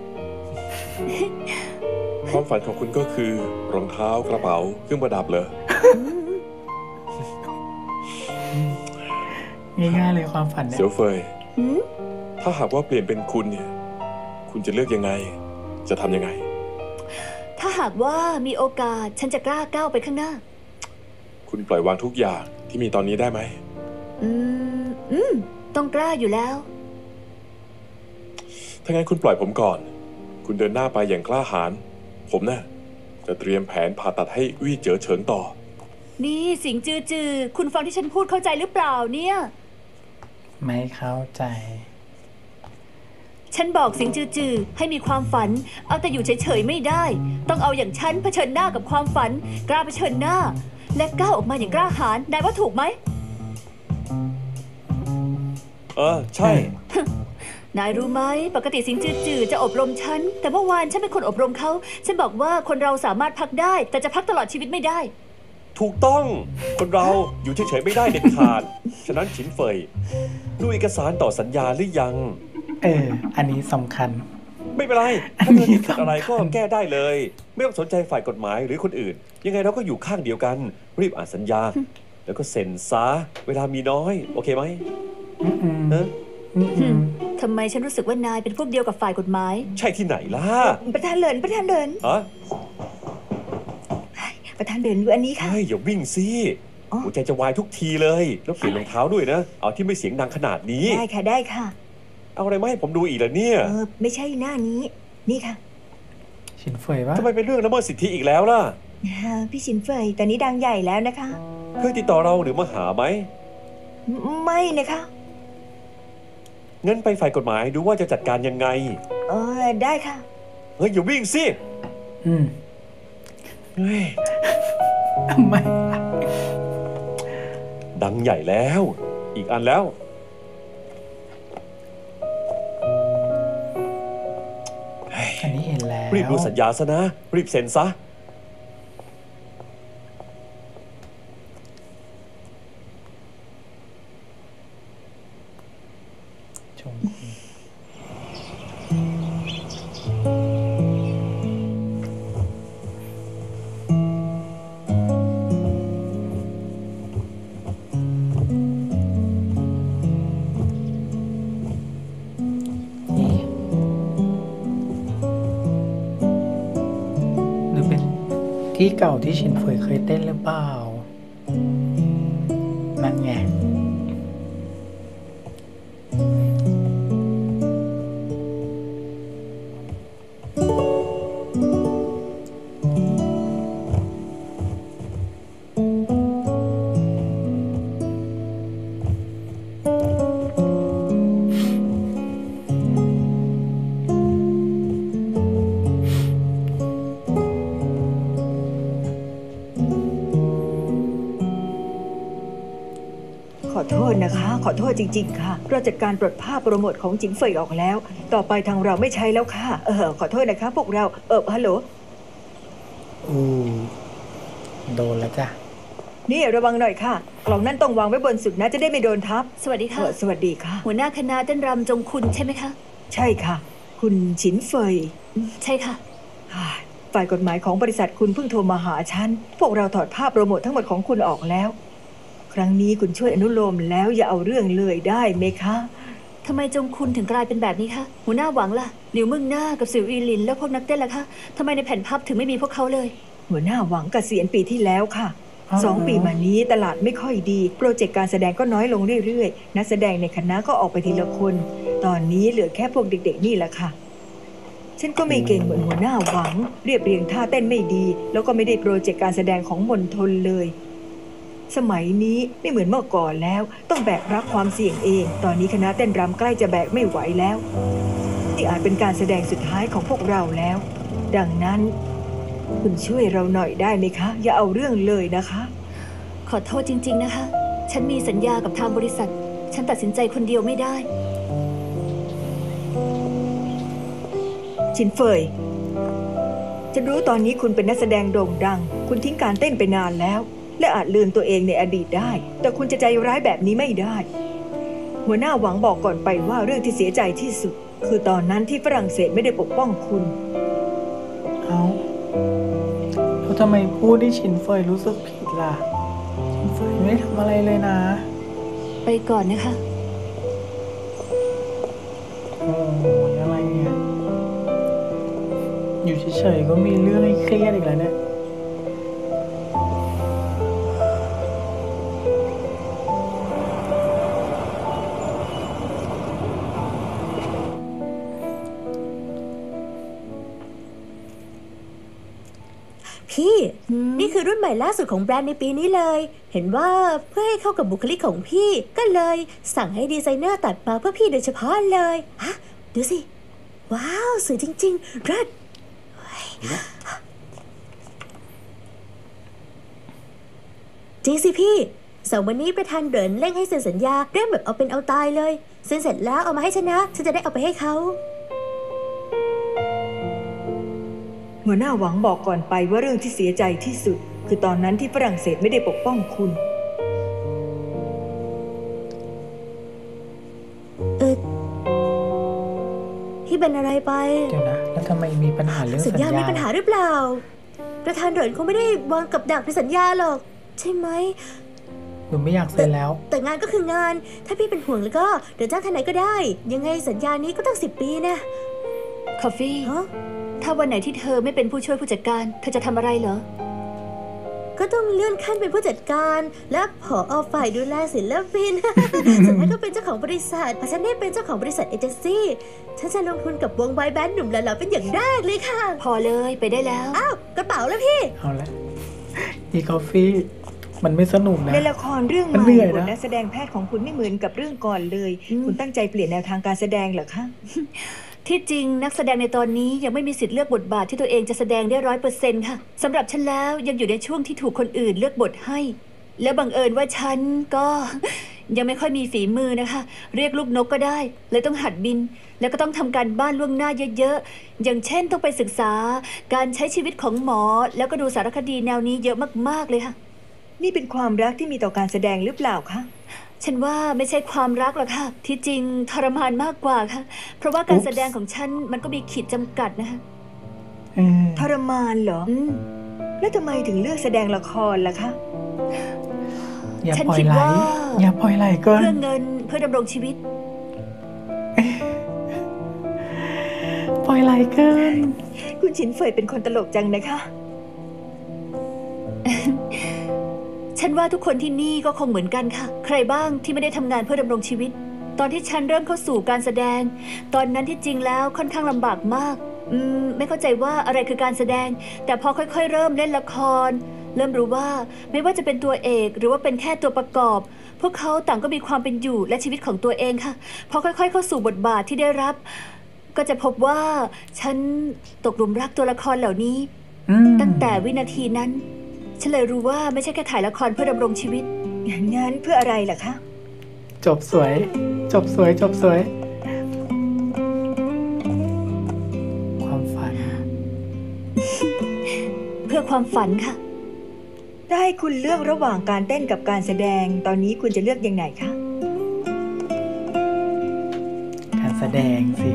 ความฝันของคุณก็คือรองเท้ากระเป๋าเครื่องประดับเหรอง่ายๆเลยความฝันเนี่ยเสียวเฟยหืมถ้าหากว่าเปลี่ยนเป็นคุณเนี่ย คุณจะเลือกยังไง จะทำยังไงถ้าหากว่ามีโอกาสฉันจะกล้าก้าวไปข้างหน้าคุณปล่อยวางทุกอย่างที่มีตอนนี้ได้ไหมอืม อืม ต้องกล้าอยู่แล้วถ้างั้นคุณปล่อยผมก่อน คุณเดินหน้าไปอย่างกล้าหาญ ผมน่ะจะเตรียมแผนผ่าตัดให้วี่เจ๋อเฉิงต่อนี่สิงจือจือคุณฟังที่ฉันพูดเข้าใจหรือเปล่าเนี่ยไม่เข้าใจฉันบอกสิงจือจือให้มีความฝัน เอาแต่อยู่เฉยๆไม่ได้ ต้องเอาอย่างฉันเผชิญหน้ากับความฝัน กล้าเผชิญหน้า และก้าวออกมาอย่างกล้าหาญนายว่าถูกไหมเออ ใช่นายรู้ไหมปกติสิงจือจือจะอบรมฉัน แต่เมื่อวานฉันเป็นคนอบรมเขา ฉันบอกว่าคนเราสามารถพักได้ แต่จะพักตลอดชีวิตไม่ได้ถูกต้อง คนเราอยู่เฉยๆไม่ได้เด็ดขาด ฉะนั้นฉินเฟยดูเอกสารต่อสัญญาหรือยังเออ อันนี้สำคัญไม่เป็นไร ถ้าเธอติดขัดอะไรก็แก้ได้เลย ไม่ต้องสนใจฝ่ายกฎหมายหรือคนอื่น ยังไงเราก็อยู่ข้างเดียวกัน รีบอ่านสัญญา แล้วก็เซ็นซะเวลามีน้อย โอเคไหมอืมอืมเอออืมอืมทำไมฉันรู้สึกว่านายเป็นพวกเดียวกับฝ่ายกฎหมายใช่ที่ไหนล่ะประธานเหรินประธานเหรินฮะประธานเหรินดูอันนี้ค่ะเฮ้ยอย่าวิ่งสิอ๋อหัวใจจะวายทุกทีเลย แล้วเปลี่ยนรองเท้าด้วยนะ เอาที่ไม่เสียงดังขนาดนี้ได้ค่ะได้ค่ะเอาอะไรมาให้ผมดูอีกล่ะเนี่ยเออไม่ใช่หน้านี้ นี่ค่ะชินเฟยปะทำไมเป็นเรื่องละเมิดสิทธิอีกแล้วล่ะอ่าพี่ชินเฟยตอนนี้ดังใหญ่แล้วนะคะเคยติดต่อเราหรือมาหาไหมไม่ไม่นะคะงั้นไปฝ่ายกฎหมายดูว่าจะจัดการยังไงเออได้ค่ะเฮ้ยอย่าวิ่งสิอืมเฮ้ยทำไมล่ะดังใหญ่แล้ว อีกอันแล้วอันนี้เห็นแล้รีบดูสัญญาซะนะ รีบเซ็นซะชมหรือเป็นที่เก่าที่ชินเฟยเคยเต้นหรือเปล่า นั่นไงขอโทษนะคะ ขอโทษจริงๆค่ะเราจัดการปลดภาพโปรโมทของจิงเฟยออกแล้ว ต่อไปทางเราไม่ใช้แล้วค่ะ เออขอโทษนะคะพวกเราเออฮัลโหลอู้โดนแล้วจ้ะนี่ระวังหน่อยค่ะ กล่องนั่นต้องวางไว้บนสุดนะจะได้ไม่โดนทับสวัสดีเอค่ะอสวัสดีค่ะหัวหน้าคณะเต้นรำจงคุณใช่ไหมคะใช่ค่ะ คุณฉินเฟยใช่ค่ะอ่าฝ่ายกฎหมายของบริษัทคุณเพิ่งโทรมาหาฉัน พวกเราถอดภาพโปรโมททั้งหมดของคุณออกแล้ว ครั้งนี้คุณช่วยอนุโลมแล้วอย่าเอาเรื่องเลยได้ไหมคะทำไมจงคุณถึงกลายเป็นแบบนี้คะหัวหน้าหวังล่ะหลิวมึงหน้ากับสิวอีลินแล้วพวกนักเต้นล่ะคะทำไมในแผ่นภาพถึงไม่มีพวกเขาเลยหัวหน้าหวังเกษียณปีที่แล้วค่ะอ๋อสองปีมานี้ตลาดไม่ค่อยดี โปรเจกต์การแสดงก็น้อยลงเรื่อยๆ นักแสดงในคณะก็ออกไปทีละคน ตอนนี้เหลือแค่พวกเด็กๆนี่แหละค่ะ ฉันก็ไม่เก่งเหมือนหัวหน้าหวัง เรียบเรียงท่าเต้นไม่ดี แล้วก็ไม่ได้โปรเจกต์การแสดงของมณฑลเลย สมัยนี้ไม่เหมือนเมื่อก่อนแล้ว ต้องแบกรับความเสี่ยงเอง ตอนนี้คณะเต้นรำใกล้จะแบกไม่ไหวแล้วนี่อาจเป็นการแสดงสุดท้ายของพวกเราแล้ว ดังนั้น คุณช่วยเราหน่อยได้ไหมคะ อย่าเอาเรื่องเลยนะคะขอโทษจริงๆนะคะ ฉันมีสัญญากับทางบริษัท ฉันตัดสินใจคนเดียวไม่ได้ชินเฟย ฉันรู้ตอนนี้คุณเป็นนักแสดงโด่งดัง คุณทิ้งการเต้นไปนานแล้ว และอาจลืมตัวเองในอดีตได้ แต่คุณจะใจร้ายแบบนี้ไม่ได้ หัวหน้าหวังบอกก่อนไปว่าเรื่องที่เสียใจที่สุด คือตอนนั้นที่ฝรั่งเศสไม่ได้ปกป้องคุณเอาแล้วทำไมพูดที่ชินเฟยรู้สึกผิดล่ะ ชินเฟยไม่ได้ทำอะไรเลยนะไปก่อนนะคะโอ้ยอะไรเนี่ย อยู่เฉยๆก็มีเรื่องให้เครียดอีกแล้วเนี่ยพี่อืมนี่คือรุ่นใหม่ล่าสุดของแบรนด์ในปีนี้เลย เห็นว่าเพื่อให้เข้ากับบุคลิกของพี่ ก็เลยสั่งให้ดีไซเนอร์ตัดมาเพื่อพี่โดยเฉพาะเลยฮะดูสิ ว้าว สวยจริงๆเลิศเฮ้ยจริงสิพี่สองวันนี้ประธานเดินเร่งให้เซ็นสัญญาเรื่องแบบเอาเป็นเอาตายเลยเซ็นเสร็จแล้วเอามาให้ฉันนะฉันจะได้เอาไปให้เขาหัวหน้าหวังบอกก่อนไปว่าเรื่องที่เสียใจที่สุด คือตอนนั้นที่ฝรั่งเศสไม่ได้ปกป้องคุณเออพี่เป็นอะไรไปเดี๋ยวนะ แล้วทำไมมีปัญหาเรื่องสัสัญญญาญามีปัญหาหรือเปล่า ประธานเดินคงไม่ได้วางกับดักในสัญญาหรอก ใช่ไหมหนูไม่อยากเซ็นแล้วแต่งานก็คืองาน ถ้าพี่เป็นห่วงแล้วก็เดี๋ยวจ้างทนายก็ได้ ยังไงสัญญานี้ก็ต้องสิบปีนะคอฟฟี่ฮะถ้าวันไหนที่เธอไม่เป็นผู้ช่วยผู้จัดการ เธอจะทำอะไรเหรอก็ต้องเลื่อนขั้นเป็นผู้จัดการ และผอเอาฝ่ายดูแลศิลปิน สุดท้ายก็เป็นเจ้าของบริษัทพอฉันได้เป็นเจ้าของบริษัทเอเจนซี่ฉันจะลงทุนกับวงบอยแบนด์หนุ่มหล่อๆเป็นอย่างแรกเลยค่ะพอเลยไปได้แล้วอ้าวกระเป๋าแล้วพี่เอาละอีกาแฟมันไม่สนุกนะในละครเรื่องใหมันม่เหนื่อยนะบทนักแสดงแพทย์ของคุณไม่เหมือนกับเรื่องก่อนเลย คุณตั้งใจเปลี่ยนแนวทางการแสดงเหรอคะที่จริงนักแสดงในตอนนี้ยังไม่มีสิทธิ์เลือกบทบาทที่ตัวเองจะแสดงได้ร้อยเปอร์เซ็นต์ค่ะสำหรับฉันแล้วยังอยู่ในช่วงที่ถูกคนอื่นเลือกบทให้ แล้วบังเอิญว่าฉันก็ยังไม่ค่อยมีฝีมือนะคะ เรียกลูกนกก็ได้ เลยต้องหัดบิน แล้วก็ต้องทำการบ้านล่วงหน้าเยอะๆ อย่างเช่นต้องไปศึกษา การใช้ชีวิตของหมอ แล้วก็ดูสารคดีแนวนี้เยอะมากๆเลยค่ะนี่เป็นความรักที่มีต่อการแสดงหรือเปล่าคะฉันว่าไม่ใช่ความรักหรอกค่ะ ที่จริงทรมานมากกว่าค่ะ เพราะว่าการอุ๊บแสดงของฉันมันก็มีขีดจำกัดนะคะอืมทรมานเหรออืมแล้วทำไมถึงเลือกแสดงละครล่ะคะอย่าฉันปล่อยคิดไหลว่าอย่าปล่อยไหลเกินเพื่อเงินเพื่อดำรงชีวิตปล่อยไหลเกินคุณฉินเฟยเป็นคนตลกจังนะคะฉันว่าทุกคนที่นี่ก็คงเหมือนกันค่ะ ใครบ้างที่ไม่ได้ทำงานเพื่อดำรงชีวิต ตอนที่ฉันเริ่มเข้าสู่การแสดง ตอนนั้นที่จริงแล้วค่อนข้างลำบากมาก อืม ไม่เข้าใจว่าอะไรคือการแสดง แต่พอค่อยๆ เริ่มเล่นละคร เริ่มรู้ว่าไม่ว่าจะเป็นตัวเอกหรือว่าเป็นแค่ตัวประกอบ พวกเขาต่างก็มีความเป็นอยู่และชีวิตของตัวเองค่ะ พอค่อยๆ เข้าสู่บทบาทที่ได้รับ ก็จะพบว่าฉันตกหลุมรักตัวละครเหล่านี้อืมตั้งแต่วินาทีนั้น ฉันเลยรู้ว่าไม่ใช่แค่ถ่ายละครเพื่อดำรงชีวิตงั้นเพื่ออะไรล่ะคะจบสวย จบสวย จบสวย ความฝันเพื่อความฝันค่ะถ้าให้คุณเลือกระหว่างการเต้นกับการแสดง ตอนนี้คุณจะเลือกอย่างไหนคะการแสดงสิ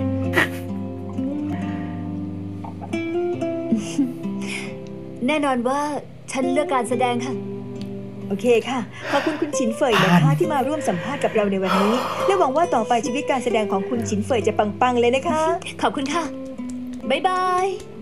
แน่นอนว่าฉันเลือกการแสดงค่ะโอเคค่ะ ขอบคุณคุณฉินเฟยนะคะผ่านที่มาร่วมสัมภาษณ์กับเราในวันนี้ และหวังว่าต่อไปชีวิตการแสดงของคุณฉินเฟยจะปังๆเลยนะคะขอบคุณค่ะ บ๊ายบาย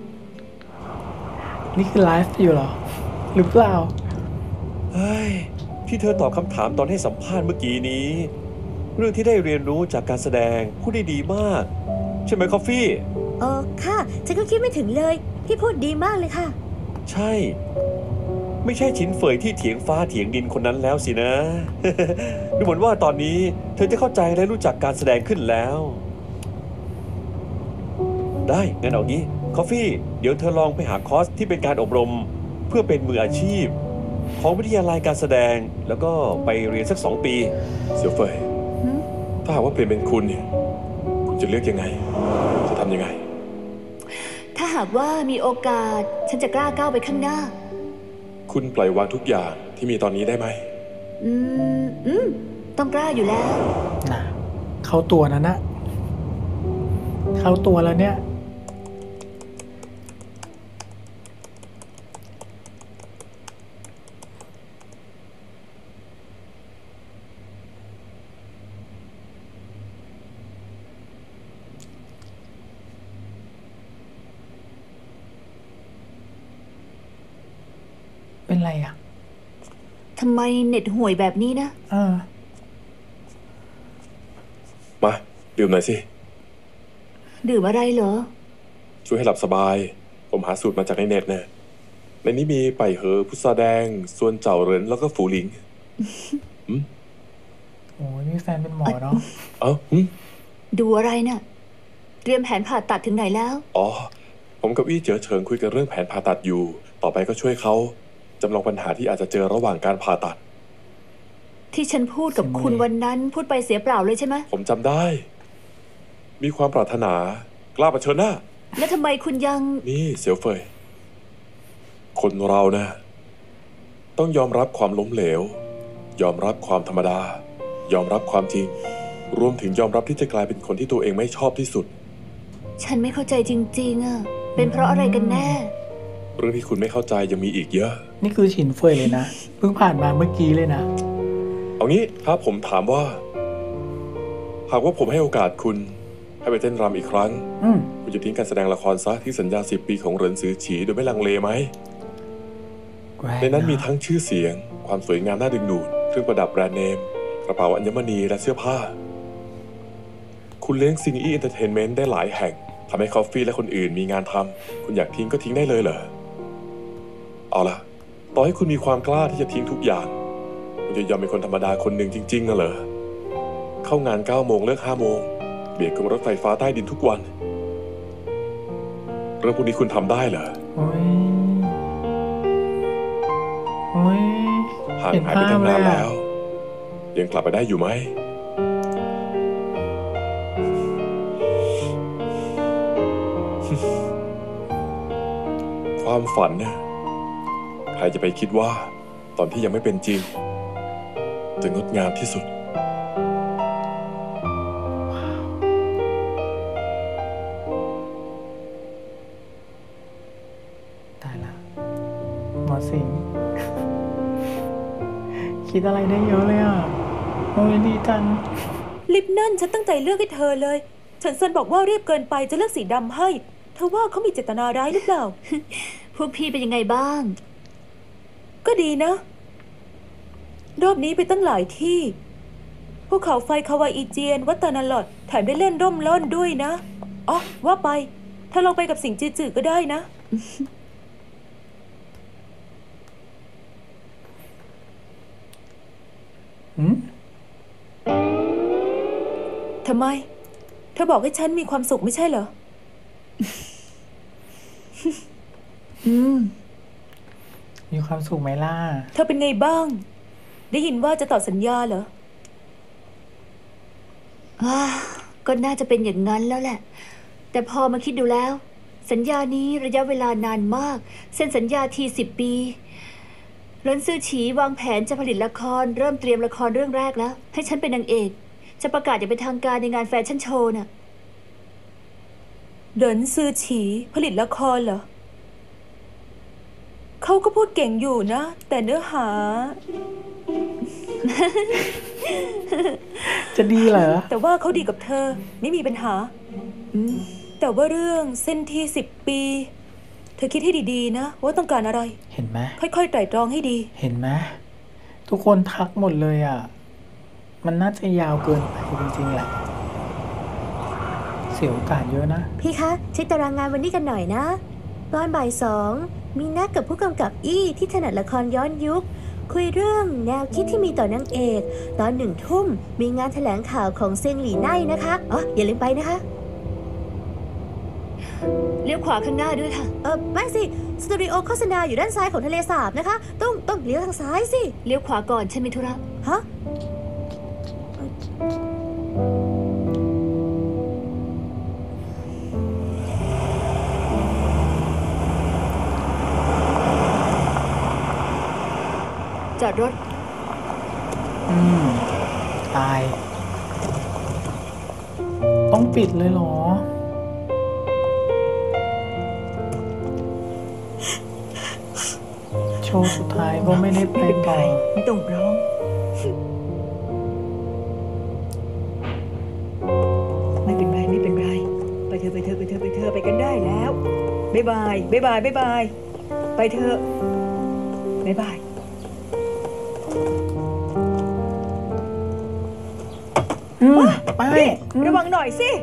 นี่คือไลฟ์อยู่เหรอ หรือเปล่าเฮ้ย ที่เธอตอบคำถามตอนให้สัมภาษณ์เมื่อกี้นี้ เรื่องที่ได้เรียนรู้จากการแสดงพูดได้ดีมาก ใช่ไหมคอฟฟี่เออค่ะ ฉันก็คิดไม่ถึงเลย พี่พูดดีมากเลยค่ะใช่ ไม่ใช่ฉินเฟยที่เถียงฟ้าเถียงดินคนนั้นแล้วสินะ ดูเหมือนว่าตอนนี้เธอจะเข้าใจและรู้จักการแสดงขึ้นแล้ว ได้งั้นเอางี้คอฟฟี่ เดี๋ยวเธอลองไปหาคอร์สที่เป็นการอบรม เพื่อเป็นมืออาชีพ ของวิทยาลัยการแสดงแล้วก็ไปเรียนสักสองปีเสี่ยวเฟยหืมถ้าหากว่าเปลี่ยนเป็นคุณเนี่ย คุณจะเลือกยังไง จะทำยังไงถ้าหากว่ามีโอกาส ฉันจะกล้าก้าวไปข้างหน้าคุณปล่อยวางทุกอย่างที่มีตอนนี้ได้ไหมอืม อืม ต้องกล้าอยู่แล้วนะ เข้าตัวนั้นนะเข้าตัวแล้วเนี่ย เป็นไรอ่ะทำไมเน็ตห่วยแบบนี้นะเออมาดื่มหน่อยสิดื่มอะไรเหรอช่วยให้หลับสบาย ผมหาสูตรมาจากในเน็ตนะในนี้มีไปเหอพุทราแดง ส่วนเจ้าเหรินแล้วก็ฝูหลิงโอ้ยมีแฟนเป็นหมอเนาะเอ้าหึดูอะไรน่ะ เตรียมแผนผ่าตัดถึงไหนแล้วอ๋อ ผมกับอี้เจ๋อเฉิงคุยกันเรื่องแผนผ่าตัดอยู่ ต่อไปก็ช่วยเขาจำลองปัญหาที่อาจจะเจอระหว่างการผ่าตัดที่ฉันพูดกับสมัยคุณวันนั้นพูดไปเสียเปล่าเลยใช่ไหมผมจำได้ มีความปรารถนากล้าเผชิญหน้าแล้วทำไมคุณยังนี่เสี่ยวเฟย คนเรานะ ต้องยอมรับความล้มเหลว ยอมรับความธรรมดา ยอมรับความจริง รวมถึงยอมรับที่จะกลายเป็นคนที่ตัวเองไม่ชอบที่สุดฉันไม่เข้าใจจริง ๆอ่ะ เป็นเพราะอะไรกันแน่เรื่องที่คุณไม่เข้าใจยังมีอีกเยอะนี่คือฉินเฟยเลยนะ เพิ่งผ่านมาเมื่อกี้เลยนะเอางี้ถ้าผมถามว่า หากว่าผมให้โอกาสคุณ ให้ไปเต้นรำอีกครั้งอืมคุณจะทิ้งการแสดงละครซะที่สัญญาสิบปีของเหรินซือฉีโดยไม่ลังเลไหมแกร่งในนั้นมีะทั้งชื่อเสียง ความสวยงามน่าดึงดูด เครื่องประดับแบรนด์เนม กระเป๋าอัญมณีและเสื้อผ้า คุณเลี้ยงซิงอี้เอนเตอร์เทนเมนต์ได้หลายแห่งทำให้คอฟฟี่และคนอื่นมีงานทำคุณอยากทิ้งก็ทิ้งได้เลยเหรอ เอาล่ะ ต่อให้คุณมีความกล้าที่จะทิ้งทุกอย่าง คุณจะยอมเป็นคนธรรมดาคนหนึ่งจริงๆน่ะเหรอ เข้างานเก้าโมงเลิกห้าโมงเบียดกับรถไฟฟ้าใต้ดินทุกวัน เรื่องพวกนี้คุณทำได้เหรอโอ้ยโอ้ยห่างเห็นหายไปภาพตั้งเลนาย นอะแล้วยังกลับไปได้อยู่ไหมความฝันนะใครจะไปคิดว่าตอนที่ยังไม่เป็นจริงจะงดงามที่สุดตายละหมอสิงห์ คิดอะไรได้เยอะเลยอ่ะโอ้ยดีจังลิปนั่นฉันตั้งใจเลือกให้เธอเลยฉันเซนบอกว่าเรียบเกินไปจะเลือกสีดำให้เธอว่าเขามีเจตนาร้ายหรือเปล่าพวกพี่เป็นยังไงบ้างก็ดีนะ รอบนี้ไปตั้งหลายที่ภูเขาไฟคาวาอิเจียน วัดตานาลอดแถมได้เล่นร่มร่อนด้วยนะอ๋อว่าไปถ้าลองไปกับสิงจือๆก็ได้นะหืมทำไม เธอบอกให้ฉันมีความสุขไม่ใช่เหรออืมมีความสุขไหมล่ะเธอเป็นไงบ้าง ได้ยินว่าจะต่อสัญญาเหรออ่าก็น่าจะเป็นอย่างนั้นแล้วแหละ แต่พอมาคิดดูแล้ว สัญญานี้ระยะเวลานานมาก เซ็นสัญญาทีสิบปีเหรินซื่อฉีวางแผนจะผลิตละคร เริ่มเตรียมละครเรื่องแรกแล้ว ให้ฉันเป็นนางเอก จะประกาศอย่างเป็นทางการในงานแฟชั่นโชว์น่ะเหรินซือฉีผลิตละครเหรอ เขาก็พูดเก่งอยู่นะ แต่เนื้อหาจะดีเหรอแต่ว่าเขาดีกับเธอไม่มีปัญหาอืมแต่ว่าเรื่องเส้นที่สิบปี เธอคิดให้ดีๆนะว่าต้องการอะไรเห็นไหมค่อยๆไตร่ตรองให้ดีเห็นไหมทุกคนทักหมดเลยอ่ะ มันน่าจะยาวเกินไปจริงๆแหละ เสียโอกาสเยอะนะพี่คะเช็คตารางงานวันนี้กันหน่อยนะ ตอนบ่ายสองมีนัดกับผู้กำกับอี้ที่ถนัดละครย้อนยุค คุยเรื่องแนวคิดที่มีต่อนางเอก ตอนหนึ่งทุ่มมีงานแถลงข่าวของเซียงหลี่ไน่นะคะอ๋ออย่าลืมไปนะคะเลี้ยวขวาข้างหน้าด้วยค่ะเออไม่สิ สตูดิโอโฆษณาอยู่ด้านซ้ายของทะเลสาบนะคะ ต้องต้องเลี้ยวทางซ้ายสิเลี้ยวขวาก่อนฉันมีธุระฮะจอดรถอืม ตาย ต้องปิดเลยเหรอ โชว์สุดท้ายก็ไม่ได้ไปไม่เป็นไรต่อไม่ต้องร้อง ไม่เป็นไรไม่เป็นไร ไปเถอะไปเถอะไปเถอะไปเถอะไปกันได้แล้วบ๊ายบายบ๊ายบายบ๊ายบายไปเถอะบ๊ายบายอืม ไปนี่อืมระวังหน่อยสิ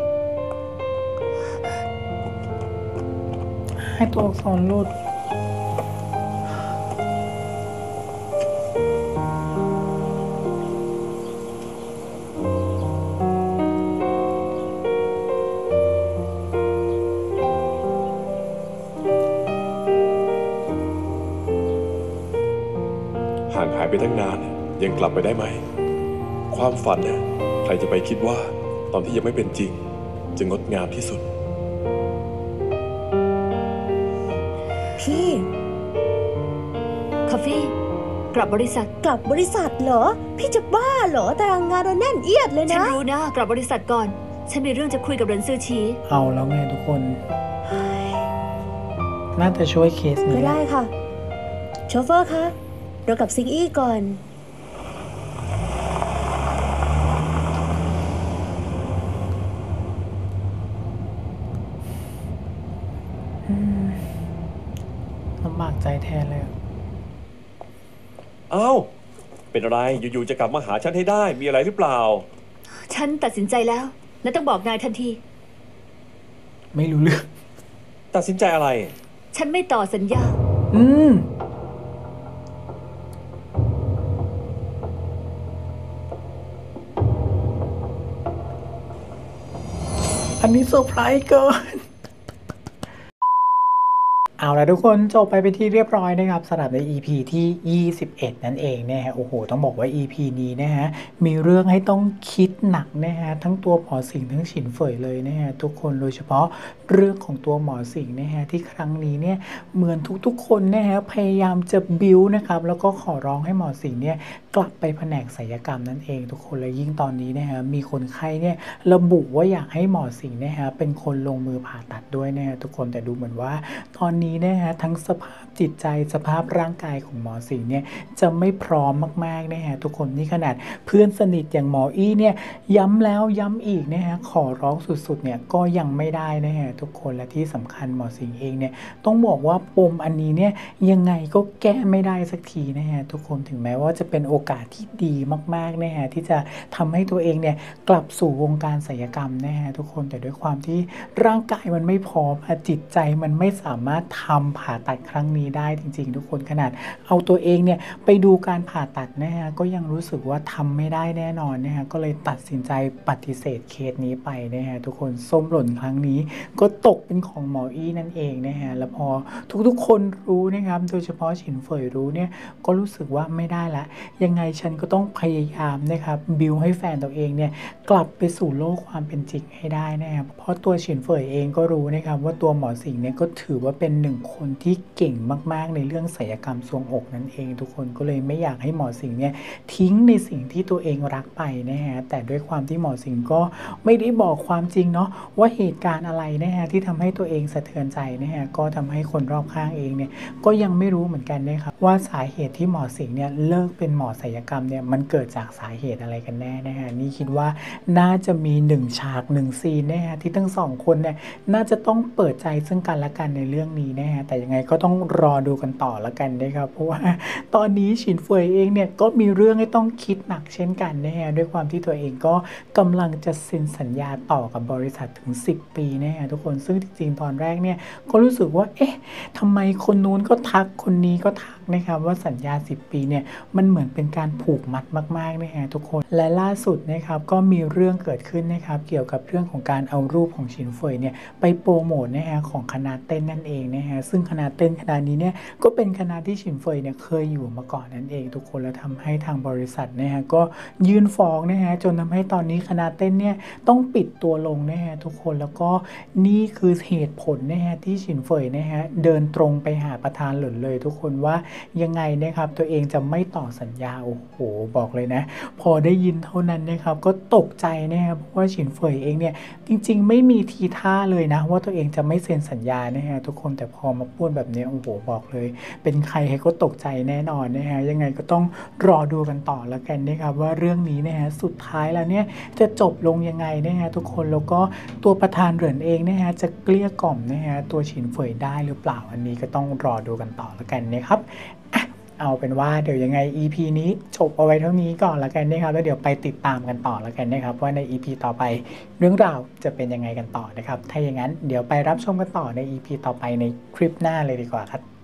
ให้ตัวอักษรหลุดห่างหายไปตั้งนาน ยังกลับไปได้ไหม ความฝันนะใครจะไปคิดว่าตอนที่ยังไม่เป็นจริงจะงดงามที่สุดพี่คาฟี่กลับบริษัทกลับบริษัทเหรอ พี่จะบ้าเหรอตารางงานเราแน่นเอียดเลยฉันนะรู้นะ กลับบริษัทก่อน ฉันมีเรื่องจะคุยกับเหรินซื่อฉีเอาแล้วไงทุกคน น่าจะช่วยเคสก็นี้ได้ค่ะ โชเฟอร์คะเรากับซิงอี้ก่อนลำบากใจแทนเลยอะเอ้า เป็นอะไร อยู่ๆ จะกลับมาหาฉันให้ได้ มีอะไรหรือเปล่าฉันตัดสินใจแล้ว และต้องบอกนายทันทีไม่รู้เรื่องตัดสินใจอะไรฉันไม่ต่อสัญญาอืม อันนี้เซอร์ไพรส์เกินเอาละทุกคนจบไปเป็นที่เรียบร้อยนะครับสำหรับใน อี พี ที่ ยี่สิบเอ็ด นั่นเองนะฮะโอ้โหต้องบอกว่า อี พี นี้นะฮะมีเรื่องให้ต้องคิดหนักนะฮะทั้งตัวหมอสิงห์ทั้งฉินเฟยเลยนะฮะทุกคนโดยเฉพาะเรื่องของตัวหมอสิงห์นะฮะที่ครั้งนี้เนี่ยเหมือนทุกๆคนนะฮะพยายามจะบิ้วนะครับแล้วก็ขอร้องให้หมอสิงห์เนี่ยกลับไปแผนกศัลยกรรมนั่นเองทุกคนและยิ่งตอนนี้นะฮะมีคนไข้เนี่ยระบุว่าอยากให้หมอสิงห์นะฮะเป็นคนลงมือผ่าตัดด้วยนะฮะทุกคนแต่ดูเหมือนว่าตอนนี้นะฮะทั้งสภาพจิตใจสภาพร่างกายของหมอสิงห์เนี่ยจะไม่พร้อมมากๆนะฮะทุกคนนี่ขนาดเพื่อนสนิทอย่างหมออี้เนี่ยย้ำแล้วย้ำอีกนะฮะขอร้องสุดๆเนี่ยก็ยังไม่ได้นะฮะทุกคนและที่สำคัญหมอสิงห์เองเนี่ยต้องบอกว่าปมอันนี้เนี่ยยังไงก็แก้ไม่ได้สักทีนะฮะทุกคนถึงแม้ว่าจะเป็นโอกาสที่ดีมากๆนะฮะที่จะทำให้ตัวเองเนี่ยกลับสู่วงการศัลยกรรมนะฮะทุกคนแต่ด้วยความที่ร่างกายมันไม่พร้อมจิตใจมันไม่สามารถทำผ่าตัดครั้งนี้ได้จริงๆทุกคนขนาดเอาตัวเองเนี่ยไปดูการผ่าตัดนะฮะก็ยังรู้สึกว่าทำไม่ได้แน่นอนนะฮะก็เลยตัดสินใจปฏิเสธเคสนี้ไปนะฮะทุกคนส้มหล่นครั้งนี้ก็ตกเป็นของหมออี้นั่นเองนะฮะแล้วพอทุกๆคนรู้นะครับโดยเฉพาะฉินเฟยรู้เนี่ยก็รู้สึกว่าไม่ได้ละยังไงฉันก็ต้องพยายามนะครับบิวให้แฟนตัวเองเนี่ยกลับไปสู่โลกความเป็นจริงให้ได้นะครับเพราะตัวฉินเฟยเองก็รู้นะครับว่าตัวหมอสิงห์เนี่ยก็ถือว่าเป็นหนึ่งคนที่เก่งมากๆในเรื่องศัลยกรรมทรวงอกนั่นเองทุกคนก็เลยไม่อยากให้หมอสิงห์เนี่ยทิ้งในสิ่งที่ตัวเองรักไปนะฮะแต่ด้วยความที่หมอสิงห์ก็ไม่ได้บอกความจริงเนาะว่าเหตุการณ์อะไรนะฮะที่ทำให้ตัวเองสะเทือนใจนะฮะก็ทำให้คนรอบข้างเองเนี่ยก็ยังไม่รู้เหมือนกันนะครับว่าสาเหตุที่หมอสิงห์เนี่ยเลิกเป็นหมอศัลยกรรมเนี่ยมันเกิดจากสาเหตุอะไรกันแน่นะฮะนี่คิดว่าน่าจะมีหนึ่งฉากหนึ่งซีนนะฮะที่ทั้งสองคนเนี่ยน่าจะต้องเปิดใจซึ่งกันและกันในเรื่องนี้นะฮะแต่ยังไงก็ต้องรอดูกันต่อละกันนะครับเพราะว่าตอนนี้ฉินเฟยเองเนี่ยก็มีเรื่องให้ต้องคิดหนักเช่นกันนะฮะด้วยความที่ตัวเองก็กำลังจะเซ็นสัญญาต่อกับบริษัทถึงสิบปีนะฮะทุกคนซึ่งจริงๆตอนแรกเนี่ยก็รู้สึกว่าเอ๊ะทำไมคนนู้นก็ทักคนนี้ก็ทักนะครับว่าสัญญาสิบปีเนี่ยมันเหมือนเป็นการผูกมัดมากๆนะฮะทุกคนและล่าสุดนะครับก็มีเรื่องเกิดขึ้นนะครับเกี่ยวกับเรื่องของการเอารูปของฉินเฟยเนี่ยไปโปรโมทนะฮะของคณะเต้นนั่นเองนะฮะซึ่งคณะเต้นคณะนี้เนี่ยก็เป็นคณะที่ฉินเฟยเนี่ยเคยอยู่มาก่อนนั่นเองทุกคนแล้วทำให้ทางบริษัทนะฮะก็ยื่นฟ้องนะฮะจนทำให้ตอนนี้คณะเต้นเนี่ยต้องปิดตัวลงนะฮะทุกคนแล้วก็นี่คือเหตุผลนะฮะที่ฉินเฟยนะฮะเดินตรงไปหาประธานหลินเลยทุกคนว่ายังไงนะครับตัวเองจะไม่ต่อสัญญาโอ้โหบอกเลยนะพอได้ยินเท่านั้นนะครับก็ตกใจนะครับเพราะว่าฉินเฟยเองเนี่ยจริงๆไม่มีทีท่าเลยนะว่าตัวเองจะไม่เซ็นสัญญานะฮะทุกคนแต่พอมาพูดแบบนี้โอ้โหบอกเลยเป็นใครให้ก็ตกใจแน่นอนนะฮะยังไงก็ต้องรอดูกันต่อแล้วกันนะครับว่าเรื่องนี้นะฮะสุดท้ายแล้วเนี่ยจะจบลงยังไงนะฮะทุกคนแล้วก็ตัวประธานเหรินเองนะฮะจะเกลี้ยกล่อมนะฮะตัวฉินเฟยได้หรือเปล่าอันนี้ก็ต้องรอดูกันต่อแล้วกันนะครับเอาเป็นว่าเดี๋ยวยังไง อี พี นี้จบเอาไว้เท่านี้ก่อนแล้วกันนะครับแล้วเดี๋ยวไปติดตามกันต่อแล้วกันนะครับว่าใน อี พี ต่อไปเรื่องราวจะเป็นยังไงกันต่อนะครับถ้าอย่างนั้นเดี๋ยวไปรับชมกันต่อใน อี พี ต่อไปในคลิปหน้าเลยดีกว่าครับ